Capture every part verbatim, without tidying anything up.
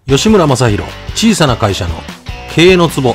吉村正宏、小さな会社の経営のツボ。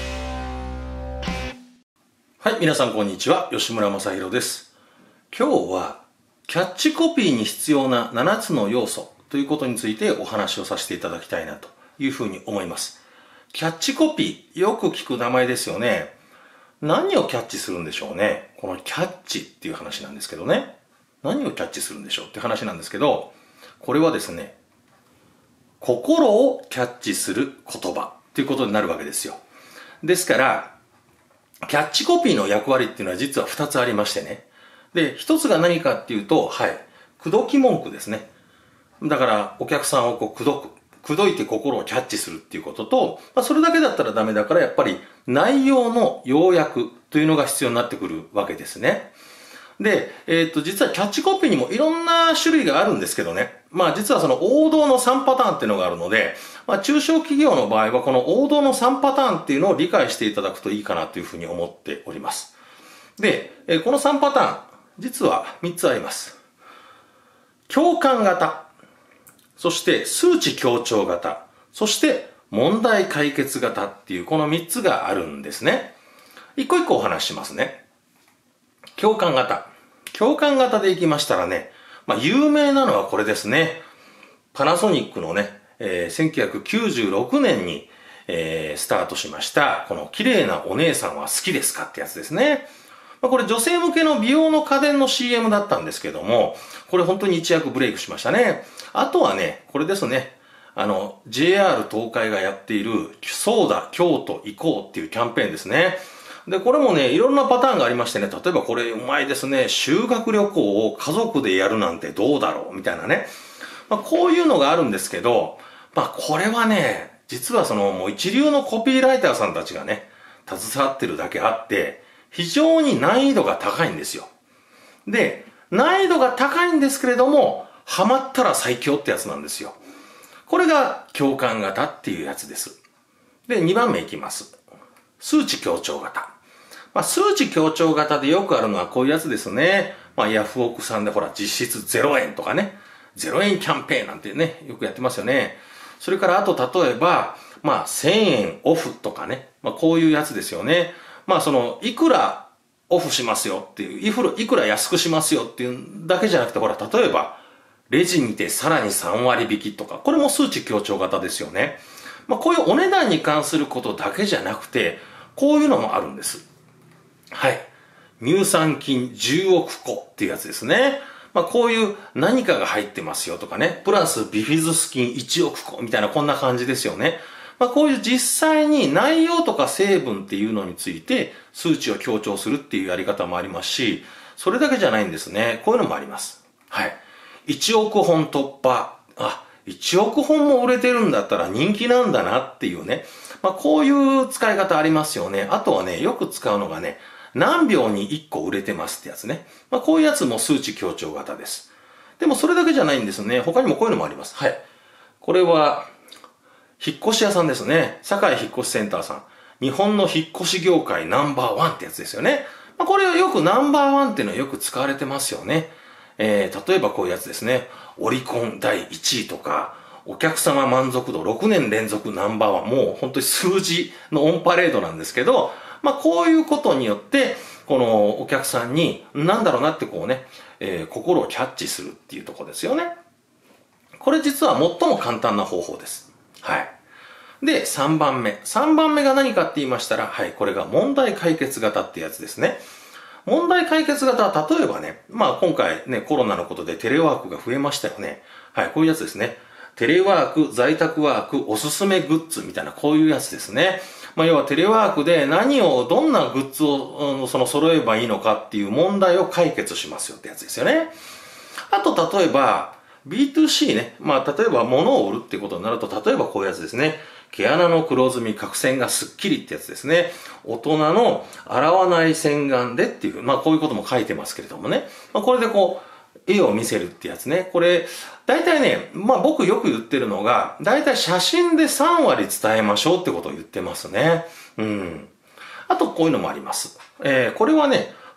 はい、皆さんこんにちは。吉村正宏です。今日はキャッチコピーに必要なななつの要素ということについてお話をさせていただきたいなというふうに思います。キャッチコピー、よく聞く名前ですよね。何をキャッチするんでしょうね。このキャッチっていう話なんですけどね。何をキャッチするんでしょうっていう話なんですけど、これはですね、心をキャッチする言葉ということになるわけですよ。ですから、キャッチコピーの役割っていうのは実はふたつありましてね。で、ひとつが何かっていうと、はい、口説き文句ですね。だから、お客さんをこう口説く。口説いて心をキャッチするっていうことと、まあ、それだけだったらダメだから、やっぱり内容の要約というのが必要になってくるわけですね。で、えっと、実はキャッチコピーにもいろんな種類があるんですけどね。まあ実はその王道のさんパターンっていうのがあるので、まあ中小企業の場合はこの王道のさんパターンっていうのを理解していただくといいかなというふうに思っております。で、このさんパターン、実はみっつあります。共感型、そして数値強調型、そして問題解決型っていうこのみっつがあるんですね。一個一個お話ししますね。共感型。共感型でいきましたらね、まあ有名なのはこれですね。パナソニックのね、えー、せんきゅうひゃくきゅうじゅうろくねんに、えー、スタートしました、この綺麗なお姉さんは好きですかってやつですね。まあ、これ女性向けの美容の家電の シーエム だったんですけども、これ本当に一躍ブレイクしましたね。あとはね、これですね。あの、ジェイアール 東海がやっている、そうだ、京都行こうっていうキャンペーンですね。で、これもね、いろんなパターンがありましてね、例えばこれうまいですね、修学旅行を家族でやるなんてどうだろうみたいなね。まあ、こういうのがあるんですけど、まあ、これはね、実はその、もう一流のコピーライターさんたちがね、携わってるだけあって、非常に難易度が高いんですよ。で、難易度が高いんですけれども、ハマったら最強ってやつなんですよ。これが共感型っていうやつです。で、にばんめいきます。数値強調型。まあ、数値強調型でよくあるのはこういうやつですね。まあ、ヤフオクさんでほら、実質ゼロえんとかね。ゼロえんキャンペーンなんてね、よくやってますよね。それからあと例えば、まあ、せんえんオフとかね。まあ、こういうやつですよね。まあ、その、いくらオフしますよっていう、いくら、いくら安くしますよっていうだけじゃなくて、ほら、例えば、レジにてさらにさんわり引きとか、これも数値強調型ですよね。まあ、こういうお値段に関することだけじゃなくて、こういうのもあるんです。はい。乳酸菌じゅうおくこっていうやつですね。まあ、こういう何かが入ってますよとかね。プラスビフィズス菌いちおくこみたいなこんな感じですよね。まあ、こういう実際に内容とか成分っていうのについて数値を強調するっていうやり方もありますし、それだけじゃないんですね。こういうのもあります。はい。いちおくほん突破。あ、いちおくほんも売れてるんだったら人気なんだなっていうね。まあ、こういう使い方ありますよね。あとはね、よく使うのがね、何秒にいっこ売れてますってやつね。まあ、こういうやつも数値強調型です。でもそれだけじゃないんですね。他にもこういうのもあります。はい。これは、引っ越し屋さんですね。堺引っ越しセンターさん。日本の引っ越し業界ナンバーワンってやつですよね。まあ、これはよくナンバーワンっていうのはよく使われてますよね。えー、例えばこういうやつですね。オリコンだいいちいとか、お客様満足度ろくねん連続ナンバーワン。もう本当に数字のオンパレードなんですけど、まあこういうことによって、このお客さんに、なんだろうなってこうね、えー、心をキャッチするっていうところですよね。これ実は最も簡単な方法です。はい。で、さんばんめ。さんばんめが何かって言いましたら、はい、これが問題解決型ってやつですね。問題解決型は例えばね、まあ今回ね、コロナのことでテレワークが増えましたよね。はい、こういうやつですね。テレワーク、在宅ワーク、おすすめグッズみたいなこういうやつですね。まあ要はテレワークで何を、どんなグッズを、うん、その揃えばいいのかっていう問題を解決しますよってやつですよね。あと例えば、ビーツーシー ね。まあ例えば物を売るってことになると、例えばこういうやつですね。毛穴の黒ずみ、角栓がスッキリってやつですね。大人の洗わない洗顔でっていう、まあこういうことも書いてますけれどもね。まあこれでこう、絵を見せるってやつね。これ、大体ね、まあ僕よく言ってるのが、大体写真でさんわり伝えましょうってことを言ってますね。うん。あとこういうのもあります。えー、これはね、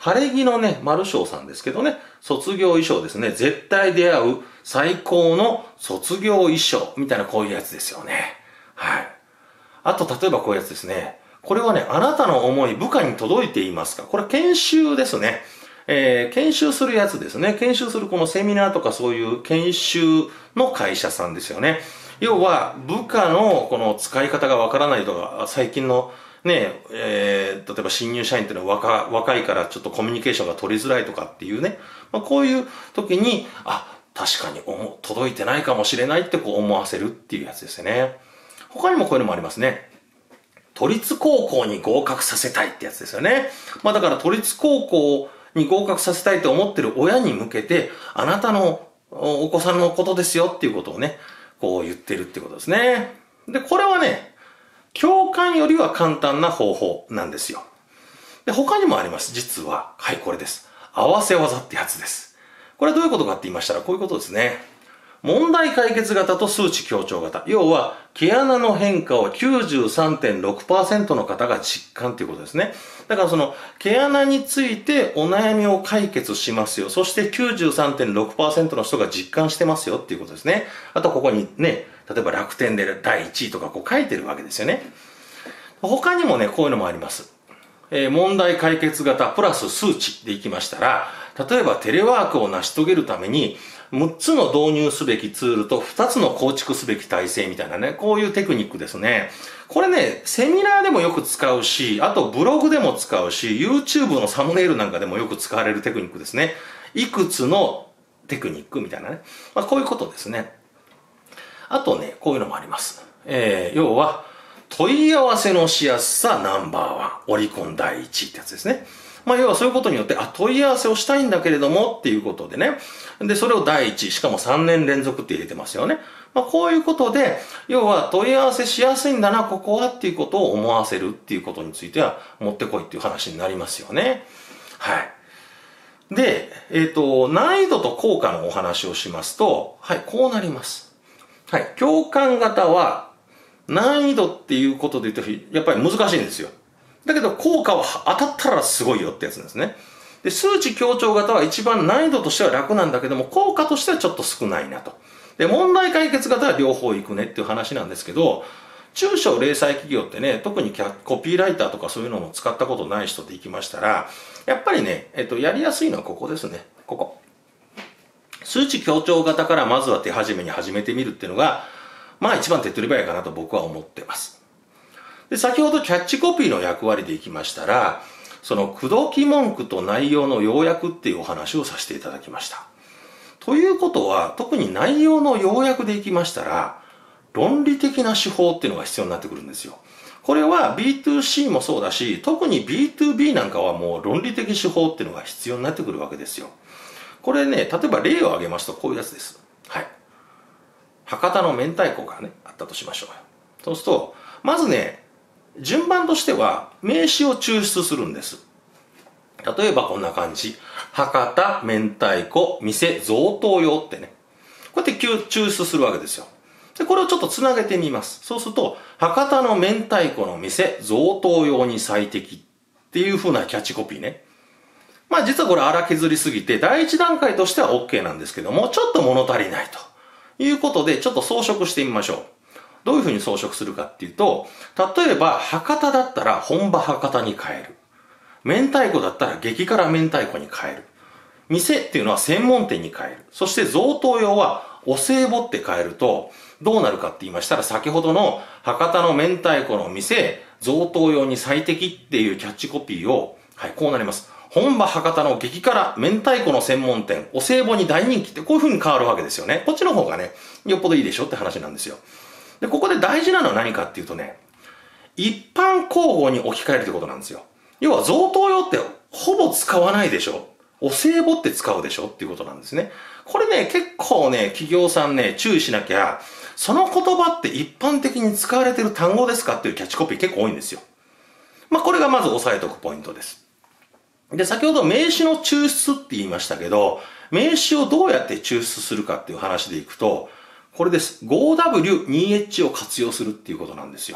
晴れ着のね、丸章さんですけどね、卒業衣装ですね。絶対出会う最高の卒業衣装みたいなこういうやつですよね。はい。あと、例えばこういうやつですね。これはね、あなたの思い部下に届いていますか？これ研修ですね。えー、研修するやつですね。研修するこのセミナーとかそういう研修の会社さんですよね。要は、部下のこの使い方がわからないとか、最近のね、えー、例えば新入社員っていうのは若、若いからちょっとコミュニケーションが取りづらいとかっていうね。まあ、こういう時に、あ、確かに届いてないかもしれないってこう思わせるっていうやつですね。他にもこういうのもありますね。都立高校に合格させたいってやつですよね。まあだから都立高校に合格させたいと思ってる親に向けて、あなたのお子さんのことですよっていうことをね、こう言ってるってことですね。で、これはね、共感よりは簡単な方法なんですよ。で、他にもあります。実は。はい、これです。合わせ技ってやつです。これはどういうことかって言いましたら、こういうことですね。問題解決型と数値強調型。要は、毛穴の変化を きゅうじゅうさんてんろくパーセント の方が実感ということですね。だからその、毛穴についてお悩みを解決しますよ。そして きゅうじゅうさんてんろくパーセント の人が実感してますよっていうことですね。あとここにね、例えば楽天でだいいちいとかこう書いてるわけですよね。他にもね、こういうのもあります。えー、問題解決型プラス数値でいきましたら、例えばテレワークを成し遂げるために、むっつの導入すべきツールとふたつの構築すべき体制みたいなね、こういうテクニックですね。これね、セミナーでもよく使うし、あとブログでも使うし、YouTube のサムネイルなんかでもよく使われるテクニックですね。いくつのテクニックみたいなね。まあ、こういうことですね。あとね、こういうのもあります。えー、要は、問い合わせのしやすさナンバーワン、オリコン第一ってやつですね。まあ、要はそういうことによって、あ、問い合わせをしたいんだけれどもっていうことでね。で、それを第一、しかもさんねん連続って入れてますよね。まあ、こういうことで、要は問い合わせしやすいんだな、ここはっていうことを思わせるっていうことについては、持ってこいっていう話になりますよね。はい。で、えっと、難易度と効果のお話をしますと、はい、こうなります。はい、共感型は、難易度っていうことで言うと、やっぱり難しいんですよ。だけど効果は当たったらすごいよってやつなんですね。で、数値強調型は一番難易度としては楽なんだけども、効果としてはちょっと少ないなと。で、問題解決型は両方いくねっていう話なんですけど、中小零細企業ってね、特にコピーライターとかそういうのも使ったことない人で行きましたら、やっぱりね、えっと、やりやすいのはここですね。ここ。数値強調型からまずは手始めに始めてみるっていうのが、まあ一番手っ取り早いかなと僕は思ってます。で、先ほどキャッチコピーの役割でいきましたら、その口説き文句と内容の要約っていうお話をさせていただきました。ということは、特に内容の要約でいきましたら、論理的な手法っていうのが必要になってくるんですよ。これは ビーツーシー もそうだし、特に ビーツービー なんかはもう論理的手法っていうのが必要になってくるわけですよ。これね、例えば例を挙げますとこういうやつです。はい。博多の明太子がね、あったとしましょう。そうすると、まずね、順番としては名詞を抽出するんです。例えばこんな感じ。博多、明太子、店、贈答用ってね。こうやって抽出するわけですよ。で、これをちょっとつなげてみます。そうすると、博多の明太子の店、贈答用に最適っていう風なキャッチコピーね。まあ実はこれ荒削りすぎて、第一段階としては OK なんですけども、ちょっと物足りないということで、ちょっと装飾してみましょう。どういう風に装飾するかっていうと、例えば博多だったら本場博多に変える。明太子だったら激辛明太子に変える。店っていうのは専門店に変える。そして贈答用はお歳暮って変えると、どうなるかって言いましたら、先ほどの博多の明太子の店、贈答用に最適っていうキャッチコピーを、はい、こうなります。本場博多の激辛明太子の専門店、お歳暮に大人気ってこういう風に変わるわけですよね。こっちの方がね、よっぽどいいでしょって話なんですよ。で、ここで大事なのは何かっていうとね、一般公募に置き換えるってことなんですよ。要は贈答用ってほぼ使わないでしょ。お歳暮って使うでしょっていうことなんですね。これね、結構ね、企業さんね、注意しなきゃ、その言葉って一般的に使われてる単語ですかっていうキャッチコピー結構多いんですよ。まあこれがまず押さえておくポイントです。で、先ほど名詞の抽出って言いましたけど、名詞をどうやって抽出するかっていう話でいくと、これです。ファイブダブリューツーエイチ を活用するっていうことなんですよ。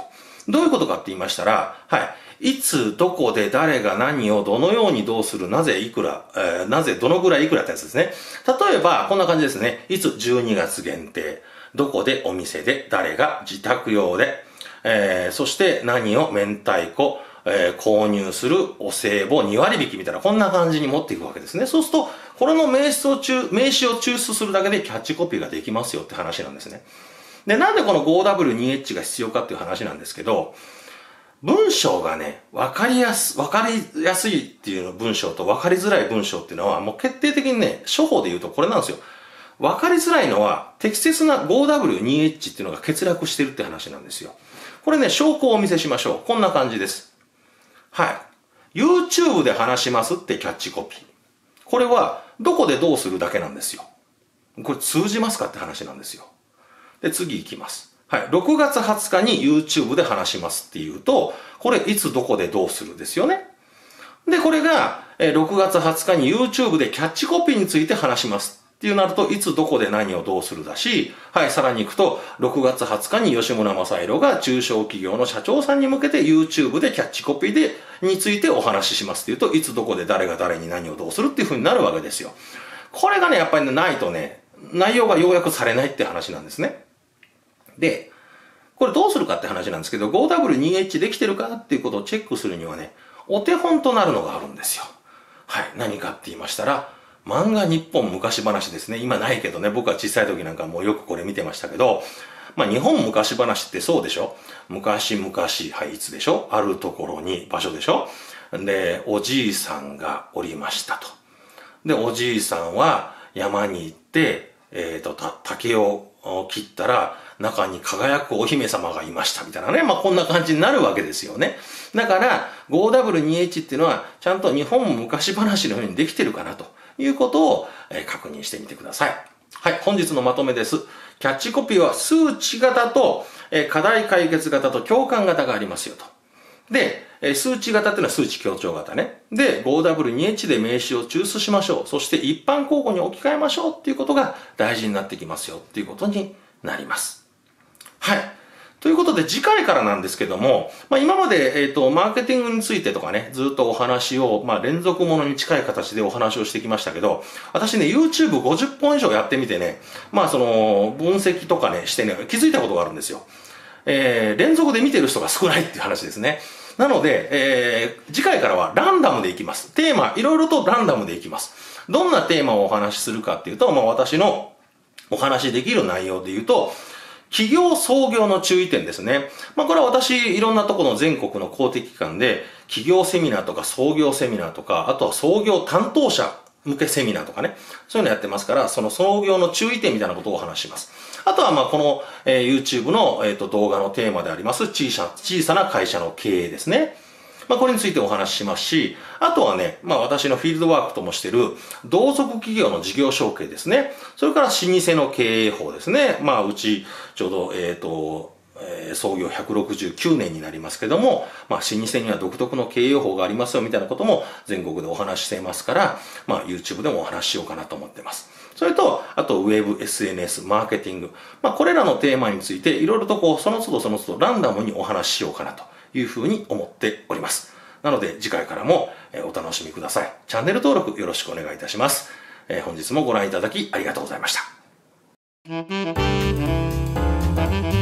どういうことかって言いましたら、はい。いつ、どこで、誰が何を、どのようにどうする、なぜ、いくら、えー、なぜ、どのぐらいいくらってやつですね。例えば、こんな感じですね。いつ、じゅうにがつ限定。どこで、お店で、誰が、自宅用で。えー、そして何を、明太子、えー、購入する、お歳暮に割引みたいな、こんな感じに持っていくわけですね。そうすると、これの名詞を中、名詞を抽出するだけでキャッチコピーができますよって話なんですね。で、なんでこの ファイブダブリューツーエイチ が必要かっていう話なんですけど、文章がね、わかりやす、わかりやすいっていう文章とわかりづらい文章っていうのは、もう決定的にね、処方で言うとこれなんですよ。わかりづらいのは、適切な ファイブダブリューツーエイチ っていうのが欠落してるって話なんですよ。これね、証拠をお見せしましょう。こんな感じです。はい。YouTube で話しますってキャッチコピー。これは、どこでどうするだけなんですよ。これ通じますかって話なんですよ。で、次行きます。はい。ろくがつはつかに YouTube で話しますっていうと、これいつどこでどうするですよね。で、これが、ろくがつはつかに YouTube でキャッチコピーについて話しますっていうなると、いつどこで何をどうするだし、はい、さらに行くと、ろくがつはつかに吉村正宏が中小企業の社長さんに向けて YouTube でキャッチコピーで、についてお話ししますっていうと、いつどこで誰が誰に何をどうするっていう風になるわけですよ。これがね、やっぱりね、ないとね、内容が要約されないって話なんですね。で、これどうするかって話なんですけど、ファイブダブリューツーエイチ できてるかっていうことをチェックするにはね、お手本となるのがあるんですよ。はい。何かって言いましたら、漫画日本昔話ですね。今ないけどね、僕は小さい時なんかもうよくこれ見てましたけど、まあ日本昔話ってそうでしょ？昔々、はい、いつでしょ？あるところに場所でしょ？で、おじいさんがおりましたと。で、おじいさんは山に行って、えっと、竹を切ったら、中に輝くお姫様がいましたみたいなね。まあ、こんな感じになるわけですよね。だから、ファイブダブリューツーエイチ っていうのは、ちゃんと日本昔話のようにできてるかなということを確認してみてください。はい、本日のまとめです。キャッチコピーは数値型と課題解決型と共感型がありますよと。で、数値型っていうのは数値強調型ね。で、ファイブダブリューツーエイチ で名詞を抽出しましょう。そして一般公募に置き換えましょうっていうことが大事になってきますよっていうことになります。はい。ということで次回からなんですけども、まあ、今まで、えっと、マーケティングについてとかね、ずっとお話を、まあ、連続ものに近い形でお話をしてきましたけど、私ね、YouTubeごじゅっぽん以上やってみてね、まあ、その、分析とかね、してね、気づいたことがあるんですよ。えー、連続で見てる人が少ないっていう話ですね。なので、えー、次回からはランダムでいきます。テーマ、いろいろとランダムでいきます。どんなテーマをお話しするかっていうと、まあ、私のお話しできる内容で言うと、企業創業の注意点ですね。まあこれは私、いろんなところの全国の公的機関で、企業セミナーとか創業セミナーとか、あとは創業担当者向けセミナーとかね、そういうのやってますから、その創業の注意点みたいなことをお話しします。あとはまあこの、えー、YouTube の、えーと、動画のテーマであります小さ、小さな会社の経営ですね。まあこれについてお話ししますし、あとはね、まあ私のフィールドワークともしてる同族企業の事業承継ですね。それから老舗の経営法ですね。まあうちちょうど、えっと、えー、創業ひゃくろくじゅうきゅうねんになりますけども、まあ老舗には独特の経営法がありますよみたいなことも全国でお話ししていますから、まあ YouTube でもお話ししようかなと思ってます。それと、あとウェブ、エスエヌエス、マーケティング。まあこれらのテーマについていろいろとこう、その都度その都度ランダムにお話ししようかなというふうに思っております。なので次回からもお楽しみください。チャンネル登録よろしくお願いいたします。本日もご覧いただきありがとうございました。